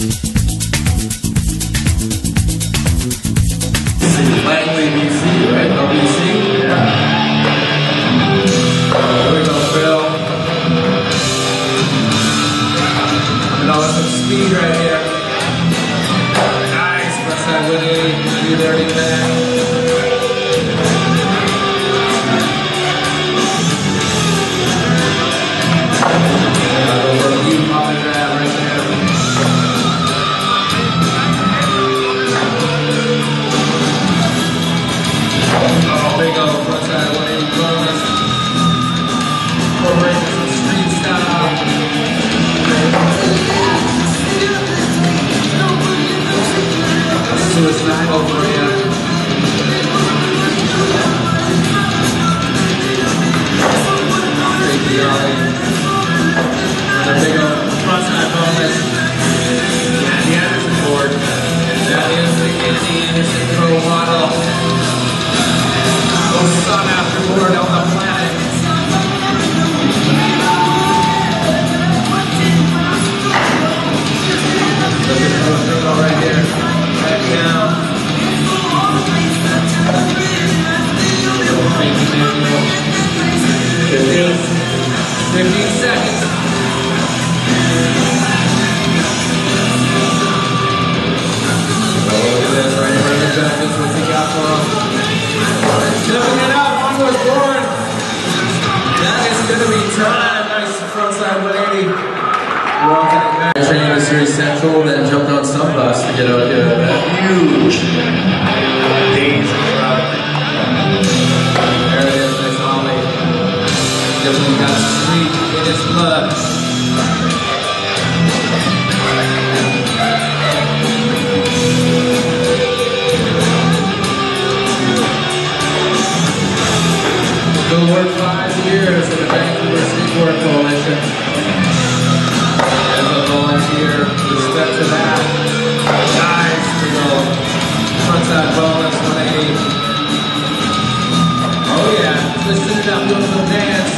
Langley, BC, right? LBC? Yeah. There we go, Phil. Coming on with some speed right here. Nice, press that with 330 back. You popping that right there. Oh, big old frontside 180 bonus. Incorporating some street style. Suicide over here. Crazy ollie. Another big old frontside bonus. And the Anderson board. That is the Anderson Pro model. Sun afterboard on the planet. Look at the thing right here. Back down. Crazy manual. 15 seconds. Oh, look at this right here. Look at that. This is what he got for him. Stepping it up, one was born. That is going to be time. Nice frontside 180. Walking it back. Training with Series Central, then jumped on some bus to get out here. That huge days of travel. There it is, nice ollie. Definitely got street in his blood. He'll work 5 years at the Vancouver Skateboard Coalition. As a volunteer, respect to that. Nice to go. Frontside bonus 180. Oh yeah, twisting it up, doing some dance.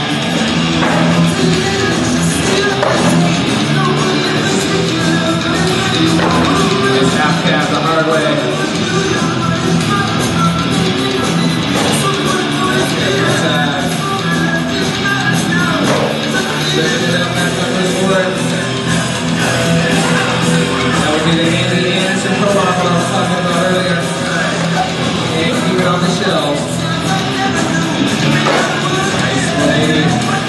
Nice half cab the hard way. That would be the Andy Anderson Pro model I was talking about earlier. And keep it on the shelf. Nice 180.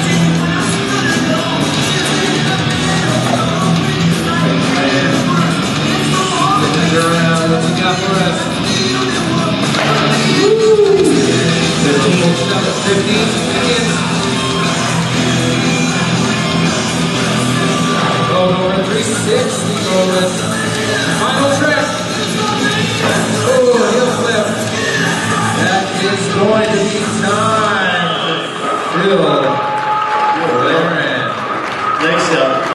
Flipping it around. What's he got for us? Woo! 15 seconds. Over 360 bonus. Final trick. Oh, heel flip. That is going to be time for Phil.